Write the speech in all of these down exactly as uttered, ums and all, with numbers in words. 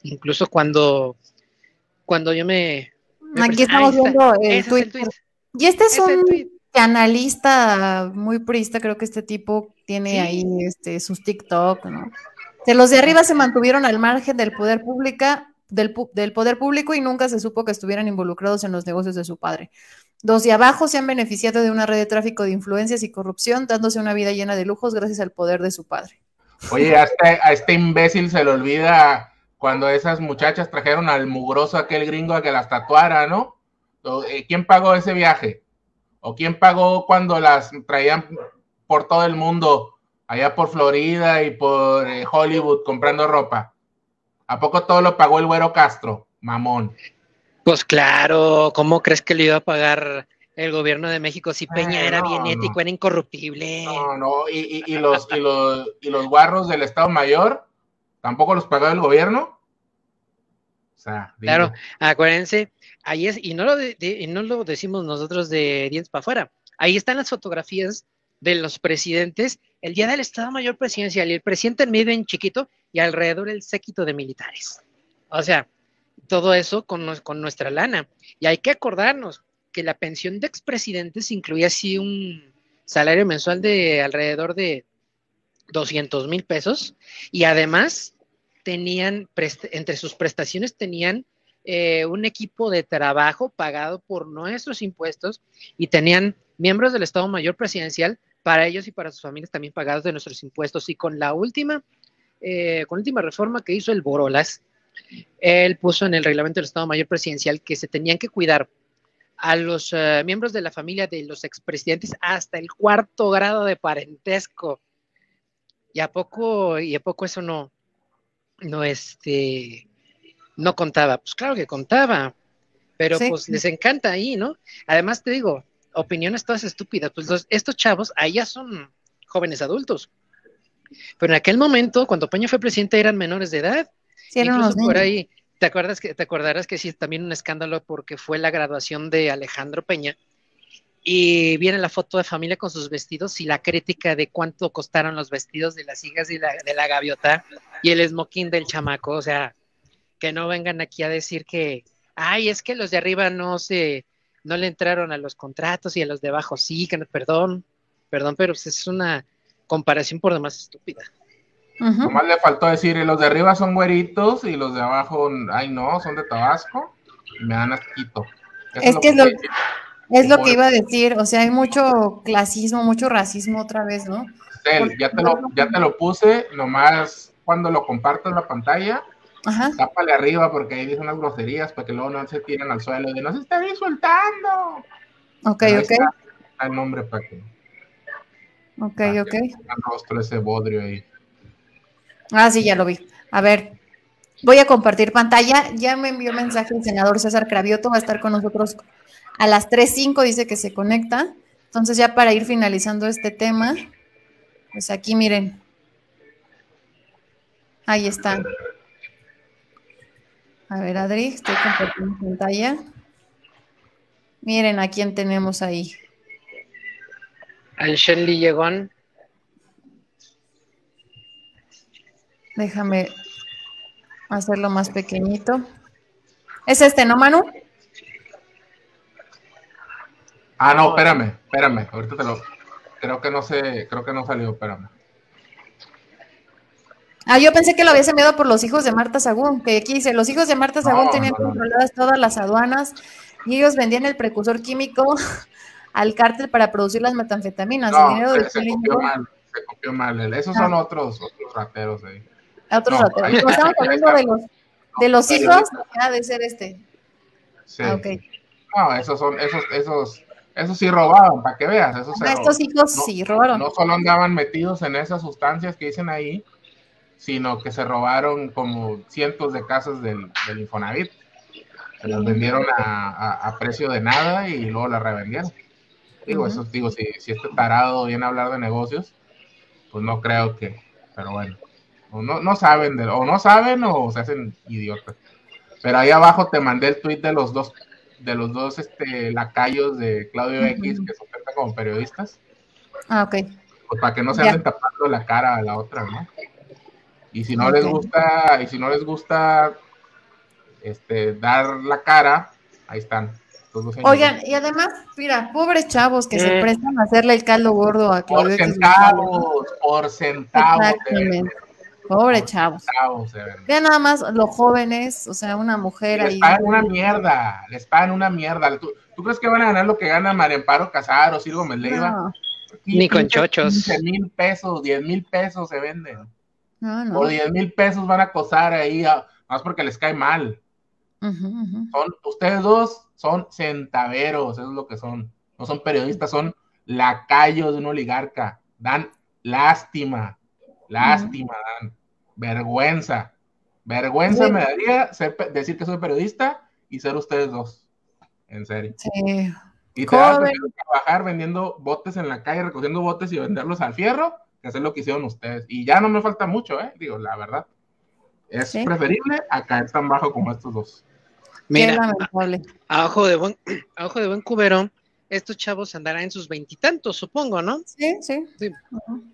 Incluso cuando, cuando yo me... me Aquí estamos viendo el tweet. Y este es, es un analista muy purista, creo que este tipo tiene ¿sí? ahí este, sus TikTok, ¿no? De los de arriba se mantuvieron al margen del poder pública, del, del poder público y nunca se supo que estuvieran involucrados en los negocios de su padre. Los de abajo se han beneficiado de una red de tráfico de influencias y corrupción, dándose una vida llena de lujos gracias al poder de su padre. Oye, a este, a este imbécil se le olvida cuando esas muchachas trajeron al mugroso aquel gringo a que las tatuara, ¿no? ¿Quién pagó ese viaje? ¿O quién pagó cuando las traían por todo el mundo, allá por Florida y por eh, Hollywood comprando ropa? ¿A poco todo lo pagó el güero Castro, mamón? Pues claro, ¿cómo crees que le iba a pagar el gobierno de México si Peña eh, era no, bien ético, no. era incorruptible? No, no, y, y, y, los, y, los, y los guarros del Estado Mayor, ¿tampoco los pagó el gobierno? O sea, claro, digo. Acuérdense, ahí es, y no lo, de, de, y no lo decimos nosotros de dientes para afuera, ahí están las fotografías de los presidentes el día del Estado Mayor Presidencial, y el presidente en medio en chiquito, y alrededor el séquito de militares. O sea, todo eso con, con nuestra lana. Y hay que acordarnos que la pensión de expresidentes incluía así un salario mensual de alrededor de doscientos mil pesos, y además tenían, entre sus prestaciones tenían eh, un equipo de trabajo pagado por nuestros impuestos, y tenían miembros del Estado Mayor Presidencial para ellos y para sus familias también pagados de nuestros impuestos. Y con la última, eh, con la última reforma que hizo el Borolas, él puso en el reglamento del Estado Mayor Presidencial que se tenían que cuidar a los uh, miembros de la familia de los expresidentes hasta el cuarto grado de parentesco. ¿Y a poco, y a poco eso no, no, este, no contaba? Pues claro que contaba, pero sí. Pues les encanta ahí, ¿no? Además te digo, opiniones todas estúpidas, pues los, estos chavos ahí ya son jóvenes adultos, pero en aquel momento, cuando Peña fue presidente, eran menores de edad. Sí, incluso por ahí, ¿te acuerdas que, te acordarás que sí, también un escándalo porque fue la graduación de Alejandro Peña, y viene la foto de familia con sus vestidos y la crítica de cuánto costaron los vestidos de las hijas de la, de la gaviota y el smoking del chamaco? O sea, que no vengan aquí a decir que, ay, es que los de arriba no se, no le entraron a los contratos y a los de abajo sí, que no, perdón, perdón, pero pues es una comparación por demás estúpida. Uh-huh. Nomás le faltó decir, los de arriba son güeritos y los de abajo, ay no, son de Tabasco y me dan asquito. Eso es, es que es lo, que, es lo que iba a decir, o sea, hay mucho clasismo, mucho racismo otra vez, ¿no? Cel, ya te lo, ya te lo puse, nomás cuando lo compartas la pantalla, ajá, tápale arriba porque ahí dice unas groserías para que luego no se tiren al suelo de no se están insultando. Ok, pero ok. Está, está el nombre para que. Ok, para ok. Que rostro ese bodrio ahí. Ah, sí, ya lo vi. A ver, voy a compartir pantalla. Ya me envió mensaje el senador César Cravioto, va a estar con nosotros a las tres cinco, dice que se conecta. Entonces, ya para ir finalizando este tema, pues aquí miren. Ahí está. A ver, Adri, estoy compartiendo pantalla. Miren a quién tenemos ahí. Ansheli Llegón. Déjame hacerlo más pequeñito. ¿Es este, no, Manu? Ah, no, espérame, espérame. Ahorita te lo... Creo que no sé, creo que no salió, espérame. Ah, yo pensé que lo habías enviado por los hijos de Marta Sagún, que aquí dice, los hijos de Marta Sagún no, tenían no, no. controladas todas las aduanas y ellos vendían el precursor químico al cártel para producir las metanfetaminas. No, el dinero se, del se copió mal, se copió mal. Esos ah. son otros, otros rateros ahí. Otros no, rateros. Ahí, no, estamos hablando de los, de los no, hijos, ha de ser este. Sí. Ah, okay. No, esos son, esos, esos, esos sí robaban, para que veas. Esos ah, estos hijos no, sí robaron. No solo andaban metidos en esas sustancias que dicen ahí, sino que se robaron como cientos de casas del, del Infonavit. Se las vendieron a, a, a precio de nada y luego las revendieron. Digo, uh-huh. eso digo, si, si este tarado viene a hablar de negocios, pues no creo que, pero bueno, o no, no saben, de, o no saben o se hacen idiotas. Pero ahí abajo te mandé el tweet de los dos, de los dos este, lacayos de Claudio uh-huh. X que se ofertan como periodistas. Ah, ok. Pues para que no se anden yeah. tapando la cara a la otra, ¿no? Y si no okay. les gusta, y si no les gusta este, dar la cara, ahí están. Oigan, y además, mira, pobres chavos que eh, se prestan a hacerle el caldo gordo a Claudio. Por centavos, por centavos. Exactamente. Pobre por chavos. Centavos vean nada más los jóvenes, o sea, una mujer les ahí. Les pagan una mierda, les pagan una mierda. ¿Tú, ¿tú crees que van a ganar lo que gana María Amparo Casar o Ciro Gómez Leiva? No. Ni con chochos. quince mil pesos, diez mil pesos se venden. No, no. Por diez mil pesos van a acosar ahí, a, más porque les cae mal. Uh -huh, uh -huh. Son, ustedes dos son centaveros, eso es lo que son. No son periodistas, son lacayos de un oligarca. Dan lástima, lástima, uh -huh. dan vergüenza. Vergüenza sí. me daría ser, decir que soy periodista y ser ustedes dos. En serio. Sí. Y te vas a trabajar vendiendo botes en la calle, recogiendo botes y venderlos al fierro, que hacer lo que hicieron ustedes. Y ya no me falta mucho, ¿eh? Digo, la verdad. Es ¿Sí? preferible a caer tan bajo como estos dos. Mira, a, a, ojo de buen, a ojo de buen cubero, estos chavos andarán en sus veintitantos, supongo, ¿no? Sí, sí. sí. Uh -huh.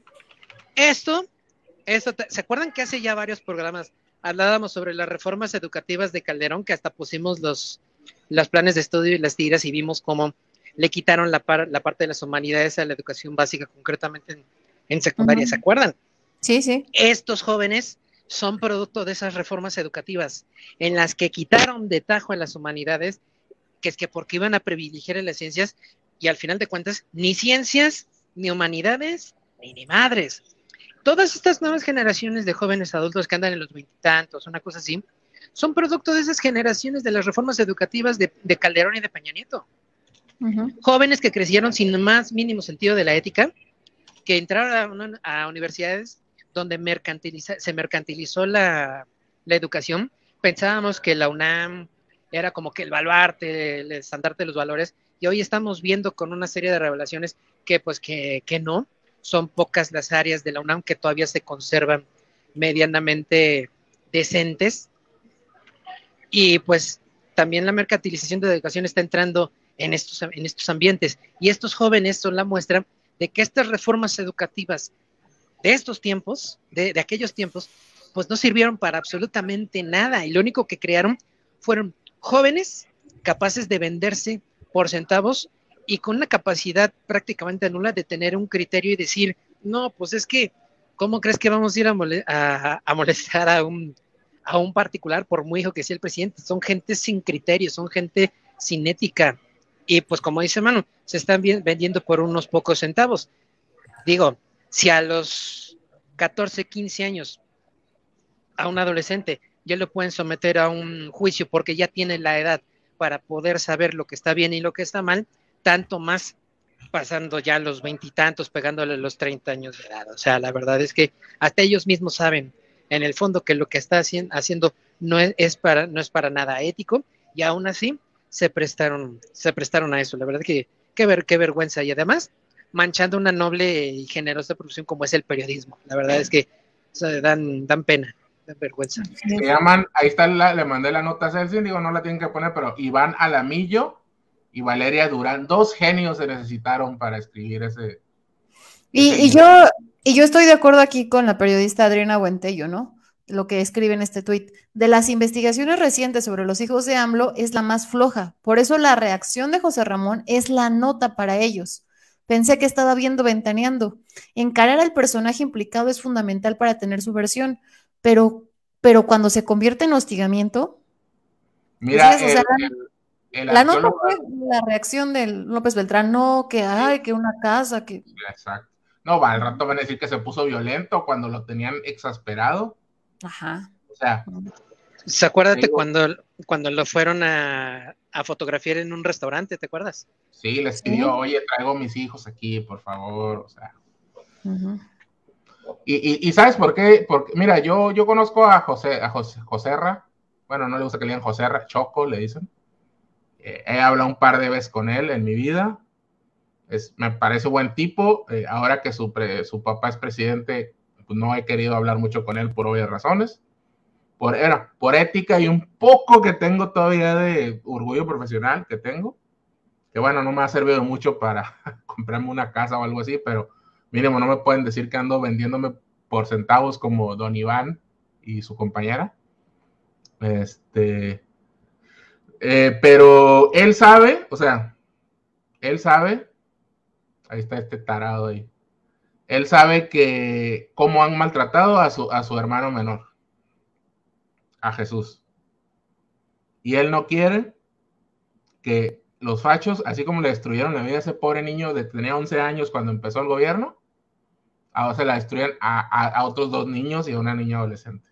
Esto, esto, ¿se acuerdan que hace ya varios programas hablábamos sobre las reformas educativas de Calderón, que hasta pusimos los, los planes de estudio y las tiras y vimos cómo le quitaron la, par, la parte de las humanidades a la educación básica, concretamente en, en secundaria, uh -huh. ¿se acuerdan? Sí, sí. Estos jóvenes son producto de esas reformas educativas en las que quitaron de tajo a las humanidades, que es que porque iban a privilegiar en las ciencias, y al final de cuentas, ni ciencias, ni humanidades, ni, ni madres. Todas estas nuevas generaciones de jóvenes adultos que andan en los veintitantos, una cosa así, son producto de esas generaciones de las reformas educativas de, de Calderón y de Peña Nieto. Uh-huh. Jóvenes que crecieron sin más mínimo sentido de la ética, que entraron a, una, a universidades donde mercantiliza, se mercantilizó la, la educación. Pensábamos que la UNAM era como que el baluarte, el estandarte de los valores, y hoy estamos viendo con una serie de revelaciones que pues que, que no, son pocas las áreas de la UNAM que todavía se conservan medianamente decentes, y pues también la mercantilización de la educación está entrando en estos, en estos ambientes, y estos jóvenes son la muestra de que estas reformas educativas de estos tiempos, de, de aquellos tiempos, pues no sirvieron para absolutamente nada, y lo único que crearon fueron jóvenes capaces de venderse por centavos y con una capacidad prácticamente nula de tener un criterio y decir, no, pues es que, ¿cómo crees que vamos a ir a, mole a, a molestar a un, a un particular por muy hijo que sea el presidente? Son gente sin criterio, son gente sin ética, y pues como dice Manu, se están vendiendo por unos pocos centavos. Digo, si a los catorce, quince años a un adolescente ya lo pueden someter a un juicio porque ya tiene la edad para poder saber lo que está bien y lo que está mal, tanto más pasando ya los veintitantos, pegándole los treinta años de edad. O sea, la verdad es que hasta ellos mismos saben en el fondo que lo que está haciendo no es, es para, no es para nada ético, y aún así se prestaron, se prestaron a eso. La verdad que qué, ver, qué vergüenza, y además manchando una noble y generosa profesión como es el periodismo. La verdad es que o sea, dan, dan pena, dan vergüenza. Se llaman, ahí está, la, le mandé la nota a Celsin, digo, no la tienen que poner, pero Iván Alamillo y Valeria Durán, dos genios se necesitaron para escribir ese. Y, ese y yo, y yo estoy de acuerdo aquí con la periodista Adriana Buentello, ¿no? Lo que escribe en este tuit. De las investigaciones recientes sobre los hijos de AMLO es la más floja. Por eso la reacción de José Ramón es la nota para ellos. Pensé que estaba viendo Ventaneando. Encarar al personaje implicado es fundamental para tener su versión, pero, pero cuando se convierte en hostigamiento. Mira, el, o sea, el, el la nota fue la reacción de López Beltrán, no, que ay, que una casa, que. Exacto. No, va, al rato van a decir que se puso violento cuando lo tenían exasperado. Ajá. O sea. ¿Se acuérdate digo, cuando, cuando lo fueron a, a fotografiar en un restaurante, te acuerdas? Sí, les pidió, ¿sí? Oye, traigo a mis hijos aquí, por favor, o sea. Uh-huh. y, y, y ¿sabes por qué? Porque, mira, yo, yo conozco a José, a José, Joserra, bueno, no le gusta que le digan Joserra, Choco, le dicen. Eh, he hablado un par de veces con él en mi vida. Es, me parece buen tipo. Eh, ahora que su, pre, su papá es presidente, pues no he querido hablar mucho con él por obvias razones. Por, era, por ética y un poco que tengo todavía de orgullo profesional que tengo, que bueno, no me ha servido mucho para comprarme una casa o algo así, pero mínimo no me pueden decir que ando vendiéndome por centavos como don Iván y su compañera. Este, Eh, pero él sabe, o sea, él sabe, ahí está este tarado ahí, él sabe que cómo han maltratado a su, a su hermano menor, a Jesús. Y él no quiere que los fachos, así como le destruyeron la vida a ese pobre niño de tenía once años cuando empezó el gobierno, ahora se la destruyen a, a, a otros dos niños y a una niña adolescente.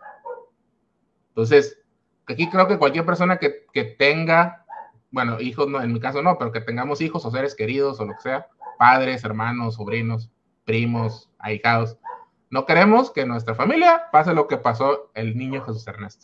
Entonces, aquí creo que cualquier persona que, que tenga, bueno, hijos, no, en mi caso no, pero que tengamos hijos o seres queridos o lo que sea, padres, hermanos, sobrinos, primos, ahijados, no queremos que en nuestra familia pase lo que pasó el niño Jesús Ernesto.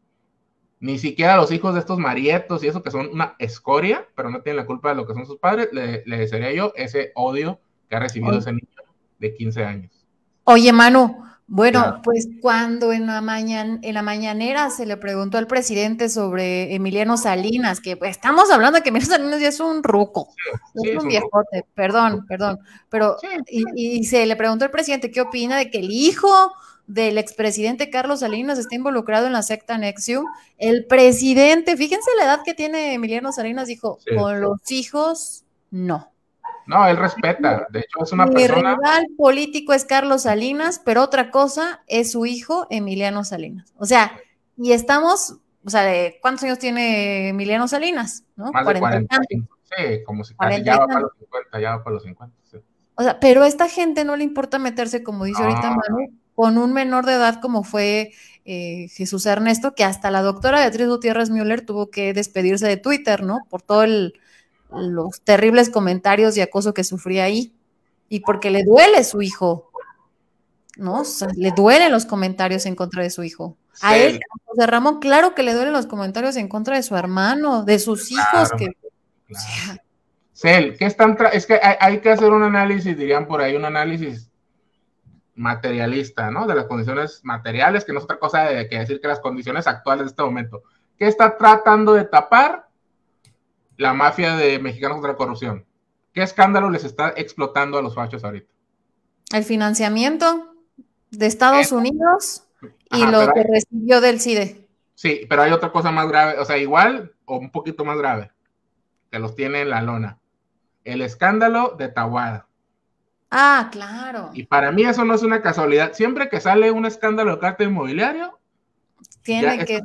Ni siquiera los hijos de estos marietos y eso que son una escoria, pero no tienen la culpa de lo que son sus padres, le, le desearía yo ese odio que ha recibido Oye. ese niño de quince años. Oye, Manu, bueno, claro. Pues cuando en la, mañan, en la mañanera se le preguntó al presidente sobre Emiliano Salinas, que pues, estamos hablando de que Emiliano Salinas ya es un ruco, sí, es sí, un es viejote, un perdón, perdón, pero sí, sí. Y, y se le preguntó al presidente qué opina de que el hijo del expresidente Carlos Salinas está involucrado en la secta Nexium. El presidente, fíjense la edad que tiene Emiliano Salinas, dijo, sí. Con los hijos, no. No, él respeta, de hecho es una Mi persona... Mi rival político es Carlos Salinas, pero otra cosa es su hijo Emiliano Salinas. O sea, y estamos, o sea, ¿de cuántos años tiene Emiliano Salinas? ¿No? Más de cuarenta. Sí, como si casi ya va para los cincuenta, ya va para los cincuenta, sí. O sea, pero a esta gente no le importa meterse, como dice no. ahorita Manu, con un menor de edad como fue eh, Jesús Ernesto, que hasta la doctora Beatriz Gutiérrez Müller tuvo que despedirse de Twitter, ¿no? Por todo el... los terribles comentarios y acoso que sufría ahí, y porque le duele su hijo, ¿no? O sea, le duelen los comentarios en contra de su hijo. Sí. A él, a José Ramón, claro que le duelen los comentarios en contra de su hermano, de sus hijos. Claro, que, claro. O sea, Cel, ¿qué están tra- es que hay, hay que hacer un análisis, dirían por ahí, un análisis materialista, ¿no? De las condiciones materiales, que no es otra cosa de que decir que las condiciones actuales de este momento. ¿Qué está tratando de tapar la mafia de Mexicanos contra la Corrupción? ¿Qué escándalo les está explotando a los fachos ahorita? El financiamiento de Estados ¿Eh? Unidos y Ajá, lo que hay... recibió del C I D E. Sí, pero hay otra cosa más grave, o sea, igual o un poquito más grave, que los tiene en la lona. El escándalo de Tahuada. Ah, claro. Y para mí eso no es una casualidad. Siempre que sale un escándalo de cártel inmobiliario, tiene que...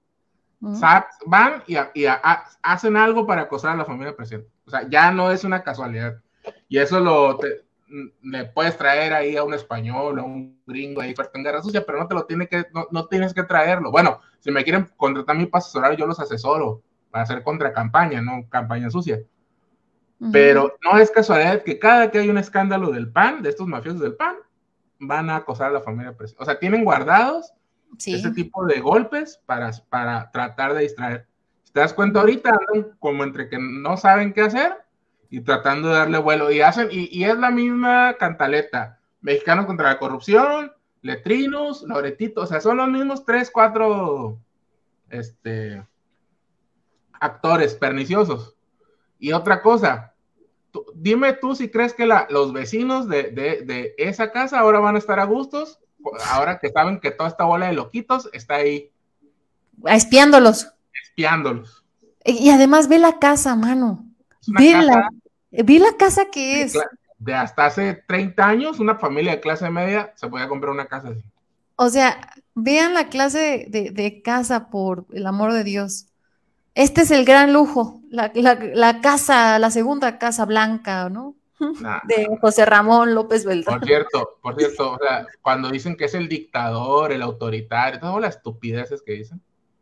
van y, a, y a, a, hacen algo para acosar a la familia del presidente. O sea, ya no es una casualidad. Y eso lo te, le puedes traer ahí a un español, a un gringo ahí en guerra sucia, pero no te lo tiene que, no, no tienes que traerlo. Bueno, si me quieren contratar a mí para asesorar, yo los asesoro para hacer contracampaña, no campaña sucia. Uh-huh. Pero no es casualidad que cada que hay un escándalo del P A N, de estos mafiosos del P A N, van a acosar a la familia del presidente. O sea, tienen guardados Sí. ese tipo de golpes para, para tratar de distraer. Si te das cuenta ahorita, andan como entre que no saben qué hacer y tratando de darle vuelo, y hacen, y, y es la misma cantaleta, Mexicanos contra la Corrupción, Letrinos, Loretito, o sea, son los mismos tres, cuatro este, actores perniciosos. Y otra cosa, tú, dime tú si crees que la, los vecinos de, de, de esa casa ahora van a estar a gustos, ahora que saben que toda esta bola de loquitos está ahí. Espiándolos. Espiándolos. Y además ve la casa, mano. Ve, casa, la, ve la casa que es. De hasta hace treinta años, una familia de clase media se podía comprar una casa así. O sea, vean la clase de, de casa, por el amor de Dios. Este es el gran lujo. La, la, la casa, la segunda casa blanca, ¿no? Nah, de José Ramón López Beltrán. Por cierto, por cierto, o sea, cuando dicen que es el dictador, el autoritario, todas las estupideces que dicen,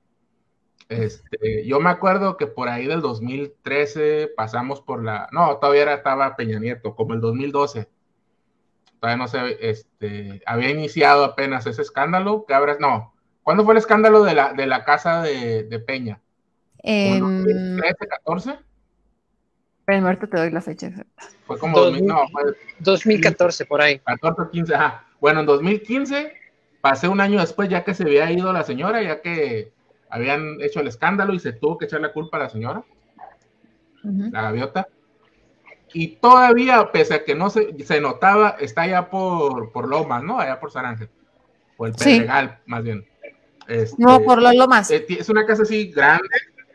este, yo me acuerdo que por ahí del dos mil trece pasamos por la, no, todavía era, estaba Peña Nieto, como el dos mil doce, todavía no sé, este, había iniciado apenas ese escándalo, que habrá, no, ¿cuándo fue el escándalo de la, de la casa de, de Peña? Eh, ¿dos mil trece, catorce? Pero ahorita te doy la fecha exacta. Fue como dos mil, no, fue dos mil catorce, por ahí. catorce, quince, ajá. Bueno, en dos mil quince, pasé un año después, ya que se había ido la señora, ya que habían hecho el escándalo y se tuvo que echar la culpa a la señora, uh-huh. la gaviota. Y todavía, pese a que no se, se notaba, está allá por, por Lomas, ¿no? Allá por San Ángel. O el Pedregal, sí. más bien. Este, no, por las Lomas. Es una casa así grande.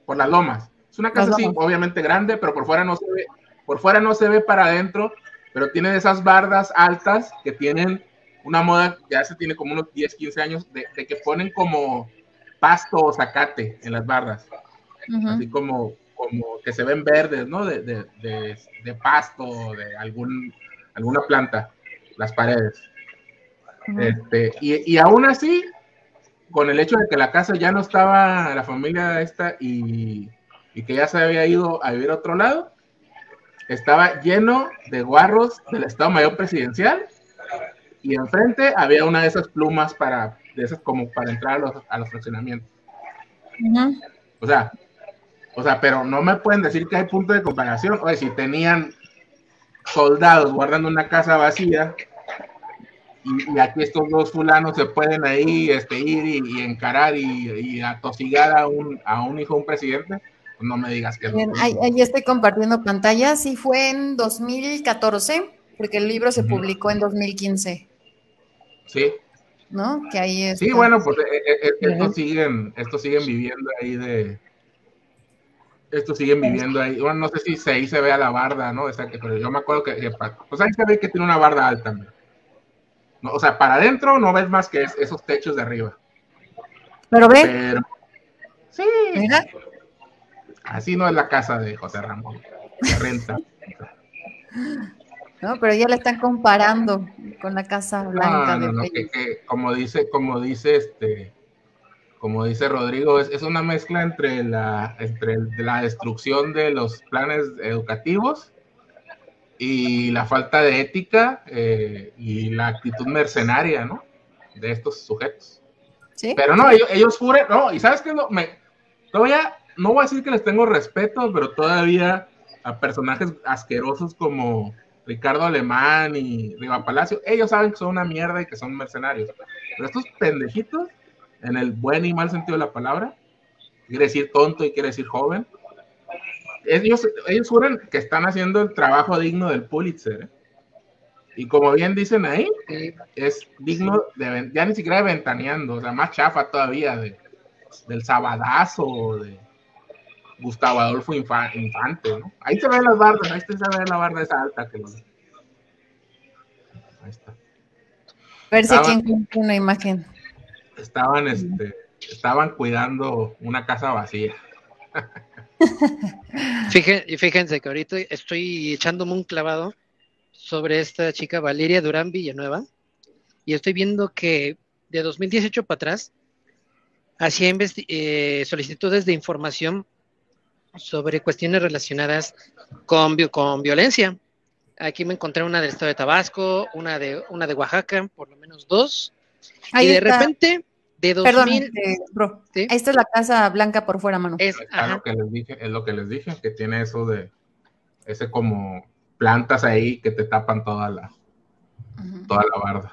por las lomas. Es una casa así, obviamente grande, pero por fuera no se ve, por fuera no se ve para adentro, pero tiene esas bardas altas que tienen una moda, ya se tiene como unos diez, quince años, de, de que ponen como pasto o zacate en las bardas, uh-huh. Así como, como que se ven verdes, ¿no? De, de, de, de pasto, de algún, alguna planta, las paredes. Uh-huh. Este, y, y aún así, con el hecho de que la casa ya no estaba, la familia esta, y, y que ya se había ido a vivir a otro lado, estaba lleno de guarros del Estado Mayor Presidencial, y enfrente había una de esas plumas para, de esas como para entrar a los, a los fraccionamientos. Uh-huh. O sea, o sea, pero no me pueden decir que hay punto de comparación. Oye, si tenían soldados guardando una casa vacía, y, y aquí estos dos fulanos se pueden ahí este, ir y, y encarar y, y atosigar a un, a un hijo de un presidente, pues no me digas que Bien, no. Ahí, ahí estoy compartiendo pantalla. Sí, fue en dos mil catorce, porque el libro se uh-huh. publicó en dos mil quince. Sí. ¿No? Que ahí está. Sí, bueno, pues eh, eh, estos siguen, estos siguen viviendo ahí de, estos siguen viviendo ahí. Bueno, no sé si se, ahí se ve a la barda, ¿no? O sea, que, pero yo me acuerdo que, que, pues ahí se ve que tiene una barda alta, ¿no? No, o sea, para adentro no ves más que es, esos techos de arriba. Pero ve. Pero, sí. Mira. Así no es la casa de José Ramón. La renta. No, pero ya la están comparando con la Casa Blanca. No, no, de no, que, que como dice, como dice este, como dice Rodrigo, es, es una mezcla entre la, entre la destrucción de los planes educativos y la falta de ética eh, y la actitud mercenaria, ¿no? De estos sujetos. ¿Sí? Pero no, ellos, ellos juran, no, y sabes que no, me, todavía, no voy a decir que les tengo respeto, pero todavía a personajes asquerosos como Ricardo Alemán y Riva Palacio, ellos saben que son una mierda y que son mercenarios. Pero estos pendejitos, en el buen y mal sentido de la palabra, quiere decir tonto y quiere decir joven, ellos, ellos juran que están haciendo el trabajo digno del Pulitzer, ¿eh? Y como bien dicen ahí, es digno de, ya ni siquiera de Ventaneando, o sea, más chafa todavía de, del Sabadazo, de Gustavo Adolfo Infante, ¿no? Ahí se ven las bardas, ahí se ve la barda esa alta que lo... Ahí está. A ver si aquí encuentro una imagen. Estaban, este, estaban cuidando una casa vacía. Fíjense, fíjense que ahorita estoy echándome un clavado sobre esta chica Valeria Durán Villanueva y estoy viendo que de dos mil dieciocho para atrás hacía eh, solicitudes de información sobre cuestiones relacionadas con, con violencia. Aquí me encontré una del estado de Tabasco, una de una de Oaxaca, por lo menos dos. Ahí y de está. Repente, de dos mil... Perdón, eh, bro. ¿Sí? Esta es la Casa Blanca por fuera, mano. Es, es, lo que les dije, es lo que les dije, que tiene eso de, ese como plantas ahí que te tapan toda la, uh-huh. toda la barda.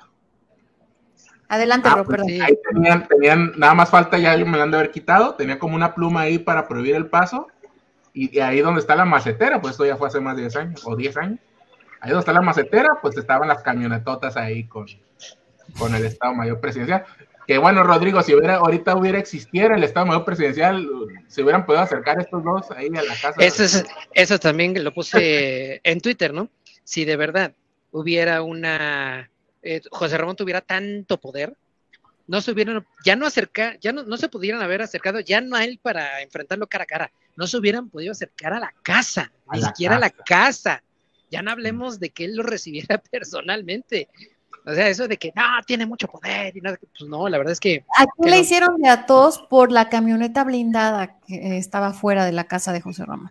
Adelante, ah, bro, pues, perdón. Ahí tenían, tenían, nada más falta, ya me la han de haber quitado, tenía como una pluma ahí para prohibir el paso, y, y ahí donde está la macetera, pues esto ya fue hace más de diez años, o diez años, ahí donde está la macetera, pues estaban las camionetotas ahí con, con el Estado Mayor Presidencial. Que bueno, Rodrigo, si hubiera, ahorita hubiera existiera el Estado Mayor Presidencial, se hubieran podido acercar estos dos ahí a la casa. Eso, es, eso también lo puse en Twitter, ¿no? Si de verdad hubiera una, eh, José Ramón tuviera tanto poder, no se hubieran, ya no acercar, ya no, no se pudieran haber acercado, ya no a él para enfrentarlo cara a cara, no se hubieran podido acercar a la casa, a ni la siquiera casa. a la casa, ya no hablemos de que él lo recibiera personalmente. O sea, eso de que no, tiene mucho poder y nada, pues no, la verdad es que... Aquí que le no. hicieron de a todos por la camioneta blindada que estaba fuera de la casa de José Ramón.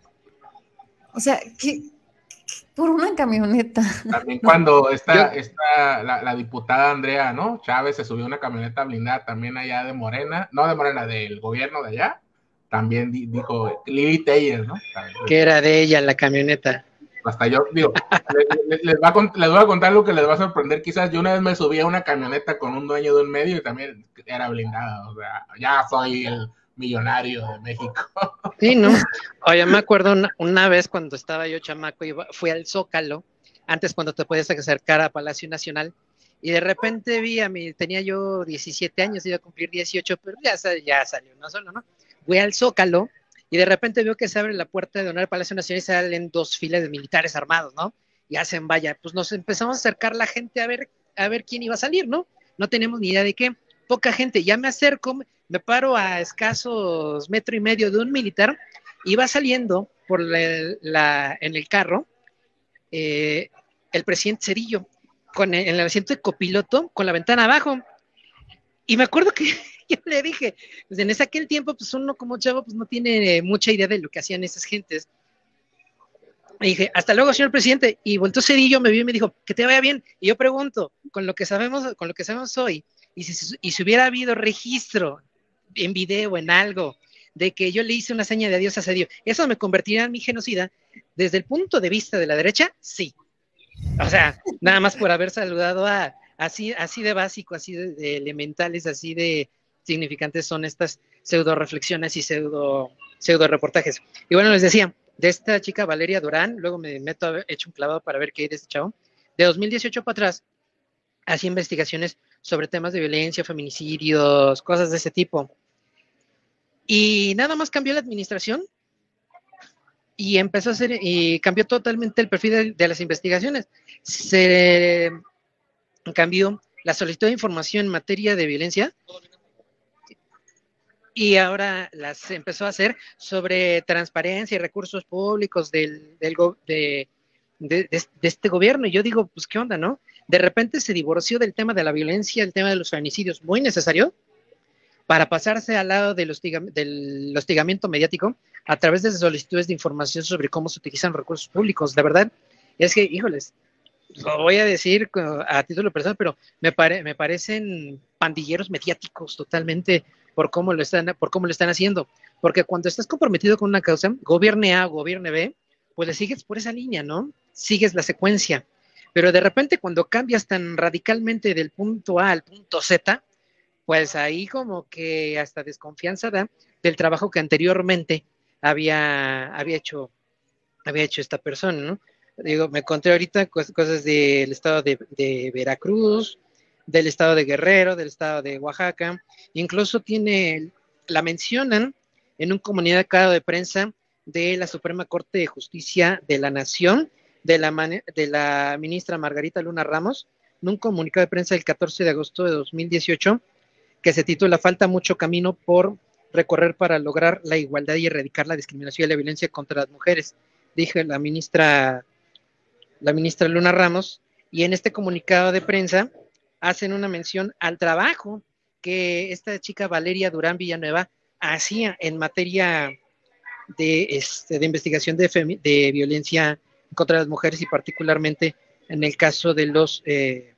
O sea, que por una camioneta. También cuando está, está la, la diputada Andrea, ¿no? Chávez se subió una camioneta blindada también allá de Morena, no de Morena, del gobierno de allá, también di, dijo Lili Telles, ¿no? Que era de ella la camioneta. Hasta yo, digo, les, les, va a, les voy a contar lo que les va a sorprender. Quizás yo una vez me subí a una camioneta con un dueño de un medio y también era blindada. O sea, ya soy el millonario de México. Sí, ¿no? Oye, me acuerdo una, una vez cuando estaba yo chamaco, iba, fui al Zócalo, antes cuando te podías acercar a Palacio Nacional, y de repente vi a mí, tenía yo diecisiete años, iba a cumplir dieciocho, pero ya, ya salió, no solo, ¿no? Fui al Zócalo y de repente veo que se abre la puerta de Honor Palacio Nacional y salen dos filas de militares armados, ¿no? Y hacen vaya, pues nos empezamos a acercar la gente a ver, a ver quién iba a salir, ¿no? No tenemos ni idea de qué, poca gente, ya me acerco, me paro a escasos metro y medio de un militar, y va saliendo por la, la, en el carro eh, el presidente Cedillo, con el, en el asiento de copiloto, con la ventana abajo, y me acuerdo que yo le dije, pues en ese aquel tiempo, pues uno como chavo, pues no tiene mucha idea de lo que hacían esas gentes. Y dije, hasta luego, señor presidente. Y volteó Cedillo, me vio y me dijo, que te vaya bien. Y yo pregunto, con lo que sabemos, con lo que sabemos hoy, y si, y si hubiera habido registro en video, en algo, de que yo le hice una seña de adiós a Cedillo, ¿eso me convertiría en mi genocida? Desde el punto de vista de la derecha, sí. O sea, nada más por haber saludado a, así, así de básico, así de, de elementales, así de significantes son estas pseudo reflexiones y pseudo, pseudo reportajes. Y bueno, les decía, de esta chica Valeria Durán, luego me meto a hecho un clavado para ver qué hay de este chavo, de dos mil dieciocho para atrás, hacía investigaciones sobre temas de violencia, feminicidios, cosas de ese tipo. Y nada más cambió la administración y empezó a hacer, y cambió totalmente el perfil de, de las investigaciones. Se cambió la solicitud de información en materia de violencia y ahora las empezó a hacer sobre transparencia y recursos públicos del, del de, de, de, de este gobierno. Y yo digo, pues, ¿qué onda, no? De repente se divorció del tema de la violencia, el tema de los feminicidios, muy necesario, para pasarse al lado del, hostiga, del hostigamiento mediático a través de solicitudes de información sobre cómo se utilizan recursos públicos. La verdad es que, híjoles, lo voy a decir a título personal, pero me, pare, me parecen pandilleros mediáticos totalmente por cómo lo están, por cómo lo están haciendo. Porque cuando estás comprometido con una causa, gobierne A o gobierne B, pues le sigues por esa línea, ¿no? Sigues la secuencia. Pero de repente cuando cambias tan radicalmente del punto A al punto Z, pues ahí como que hasta desconfianza da del trabajo que anteriormente había, había hecho, había hecho esta persona, ¿no? Digo, me encontré ahorita cosas del estado de, de Veracruz, del estado de Guerrero, del estado de Oaxaca, incluso tiene, la mencionan en un comunicado de prensa de la Suprema Corte de Justicia de la Nación, de la, de la ministra Margarita Luna Ramos, en un comunicado de prensa del catorce de agosto de dos mil dieciocho, que se titula Falta mucho camino por recorrer para lograr la igualdad y erradicar la discriminación y la violencia contra las mujeres, dijo la ministra, la ministra Luna Ramos, y en este comunicado de prensa hacen una mención al trabajo que esta chica Valeria Durán Villanueva hacía en materia de, este, de investigación de, femi- de violencia contra las mujeres y particularmente en el caso de los, eh,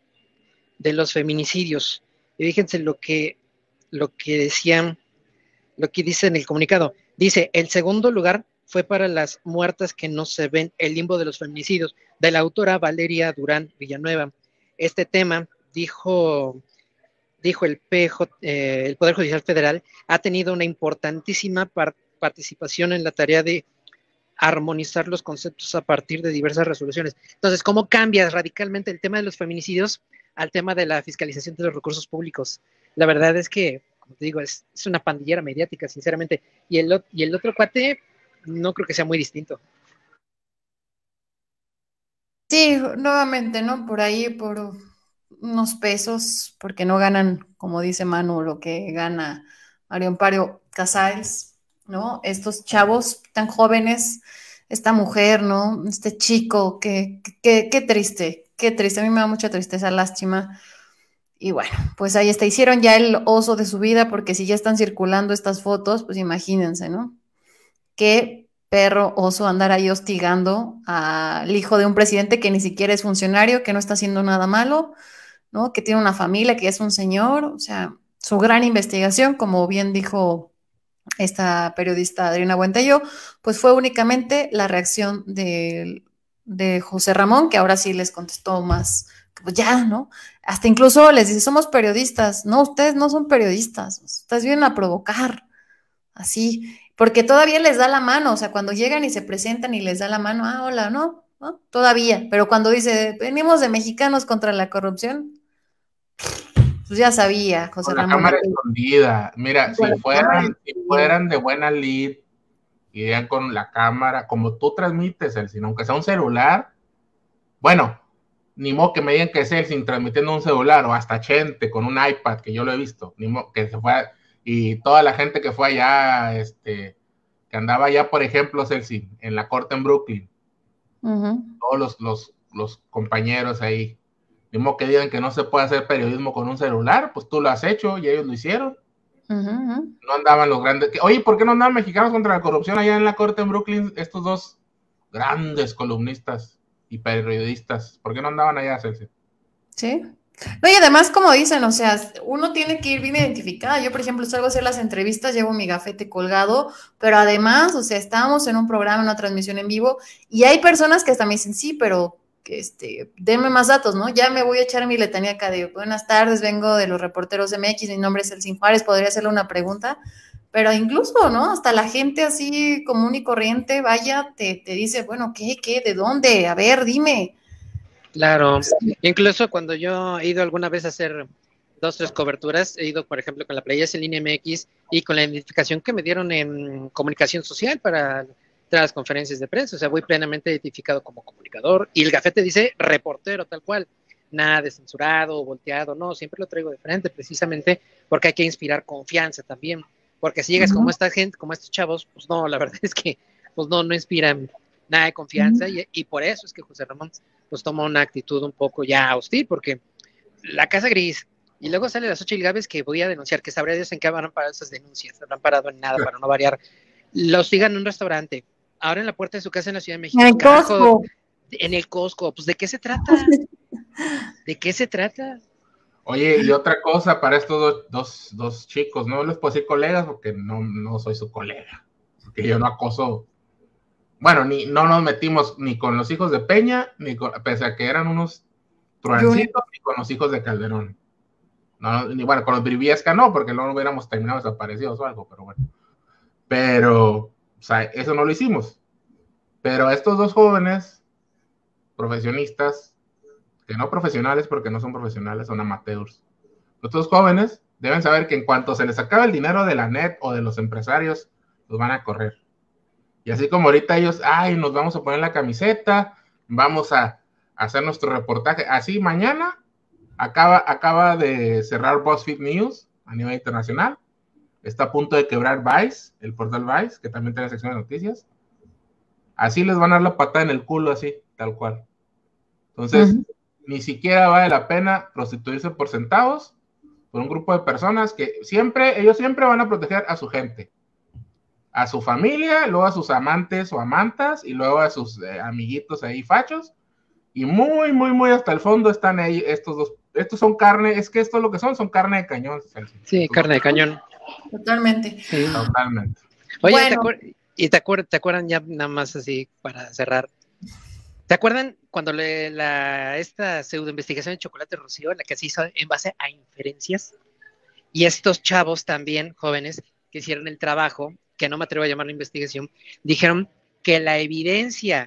de los feminicidios. Y fíjense lo que, lo que decían, lo que dice en el comunicado. Dice, el segundo lugar fue para las muertas que no se ven, el limbo de los feminicidios, de la autora Valeria Durán Villanueva. Este tema, dijo, dijo el, P J, eh, el Poder Judicial Federal, ha tenido una importantísima par- participación en la tarea de armonizar los conceptos a partir de diversas resoluciones. Entonces, ¿cómo cambias radicalmente el tema de los feminicidios al tema de la fiscalización de los recursos públicos? La verdad es que, como te digo, es, es una pandillera mediática, sinceramente, y el, y el otro cuate no creo que sea muy distinto. Sí, nuevamente, ¿no? Por ahí, por unos pesos, porque no ganan, como dice Manu, lo que gana Mario Amparo Casares, ¿no? Estos chavos tan jóvenes, esta mujer, ¿no? Este chico, qué, qué, qué triste, qué triste, a mí me da mucha tristeza, lástima. Y bueno, pues ahí está, hicieron ya el oso de su vida, porque si ya están circulando estas fotos, pues imagínense, ¿no? Qué perro oso andar ahí hostigando al hijo de un presidente que ni siquiera es funcionario, que no está haciendo nada malo, ¿no? Que tiene una familia, que es un señor, o sea, su gran investigación, como bien dijo esta periodista Adriana Buentello, pues fue únicamente la reacción de, de José Ramón, que ahora sí les contestó más, pues ya, ¿no? Hasta incluso les dice, somos periodistas. No, ustedes no son periodistas, ustedes vienen a provocar, así, porque todavía les da la mano, o sea, cuando llegan y se presentan y les da la mano, ah, hola, no, no, todavía, pero cuando dice, venimos de mexicanos contra la corrupción, pues ya sabía, José Con la Ramón. cámara escondida. Mira, si fueran, si fueran de buena lid, y vean con la cámara, como tú transmites, el sino aunque sea un celular, bueno, ni modo que me digan que es él sin transmitiendo un celular, o hasta Chente con un iPad, que yo lo he visto, ni modo que se fue, a, y toda la gente que fue allá, este, que andaba allá, por ejemplo, Celsi, en la corte en Brooklyn, uh-huh. todos los, los, los compañeros ahí, ni modo que digan que no se puede hacer periodismo con un celular, pues tú lo has hecho y ellos lo hicieron. Uh-huh. No andaban los grandes, oye, ¿por qué no andaban mexicanos contra la corrupción allá en la corte en Brooklyn, estos dos grandes columnistas y periodistas? ¿Por qué no andaban allá, Celsi? Sí. No, y además, como dicen, o sea, uno tiene que ir bien identificada. Yo, por ejemplo, salgo a hacer las entrevistas, llevo mi gafete colgado, pero además, o sea, estábamos en un programa, una transmisión en vivo, y hay personas que hasta me dicen, sí, pero este, denme más datos, ¿no? Ya me voy a echar mi letanía acá de buenas tardes, vengo de los reporteros M X, mi nombre es Celsin Juárez, podría hacerle una pregunta, pero incluso, ¿no? Hasta la gente así común y corriente, vaya, te, te dice, bueno, ¿qué, qué, de dónde? A ver, dime. Claro, incluso cuando yo he ido alguna vez a hacer dos, tres coberturas, he ido, por ejemplo, con la Playas en Línea M X y con la identificación que me dieron en comunicación social para las conferencias de prensa, o sea, voy plenamente identificado como comunicador y el gafete dice reportero, tal cual, nada de censurado o volteado, no, siempre lo traigo de frente, precisamente porque hay que inspirar confianza también, porque si llegas uh-huh. como esta gente, como estos chavos, pues no, la verdad es que pues no, no inspiran nada de confianza uh-huh. y, y por eso es que José Ramón pues toma una actitud un poco ya hostil, porque la Casa Gris, y luego sale la Xochitl Gálvez que voy a denunciar, que sabrá Dios en qué habrán parado esas denuncias, no han parado en nada para no variar, los sigan en un restaurante, ahora en la puerta de su casa en la Ciudad de México. En el Costco. En el Costco, pues ¿de qué se trata? ¿De qué se trata? Oye, y otra cosa para estos dos, dos, dos chicos, no les puedo decir colegas porque no, no soy su colega, porque yo no acoso, bueno, ni no nos metimos ni con los hijos de Peña, ni con, pese a que eran unos truancitos, ni con los hijos de Calderón. No, ni bueno, con los Briviesca no, porque luego no hubiéramos terminado desaparecidos o algo, pero bueno. Pero, o sea, eso no lo hicimos. Pero estos dos jóvenes, profesionistas, que no profesionales porque no son profesionales, son amateurs. Estos jóvenes deben saber que en cuanto se les acabe el dinero de la net o de los empresarios, los van a correr. Y así como ahorita ellos, ay, nos vamos a poner la camiseta, vamos a, a hacer nuestro reportaje. Así mañana acaba, acaba de cerrar BuzzFeed News a nivel internacional. Está a punto de quebrar Vice, el portal Vice, que también tiene sección de noticias. Así les van a dar la patada en el culo, así, tal cual. Entonces, uh-huh. ni siquiera vale la pena prostituirse por centavos por un grupo de personas que siempre, ellos siempre van a proteger a su gente, a su familia, luego a sus amantes o amantas, y luego a sus eh, amiguitos ahí fachos, y muy, muy, muy hasta el fondo están ahí estos dos, estos son carne, es que esto es lo que son, son carne de cañón. Sí, carne de cañón. Totalmente. Sí. Totalmente. Oye, bueno. ¿te acuer- y te, acuer- te acuerdan ya nada más así para cerrar? ¿Te acuerdan cuando le, la, esta pseudo investigación de Chocolate Rocío, en la que se hizo en base a inferencias? Y estos chavos también, jóvenes, que hicieron el trabajo, que no me atrevo a llamar la investigación, dijeron que la evidencia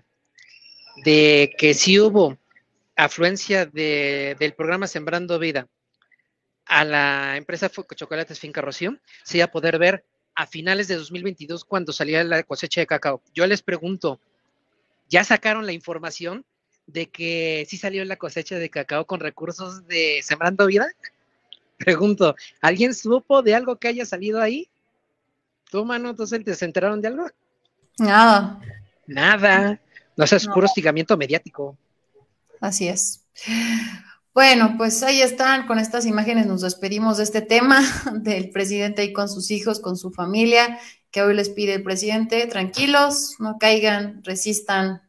de que sí hubo afluencia de, del programa Sembrando Vida a la empresa Chocolates Finca Rocío se iba a poder ver a finales de dos mil veintidós cuando salía la cosecha de cacao. Yo les pregunto, ¿ya sacaron la información de que sí salió la cosecha de cacao con recursos de Sembrando Vida? Pregunto, ¿alguien supo de algo que haya salido ahí? ¿Tú, Manu, entonces se enteraron de algo? Nada. Nada. No, eso es no. puro hostigamiento mediático. Así es. Bueno, pues ahí están, con estas imágenes nos despedimos de este tema del presidente ahí con sus hijos, con su familia, que hoy les pide el presidente, tranquilos, no caigan, resistan,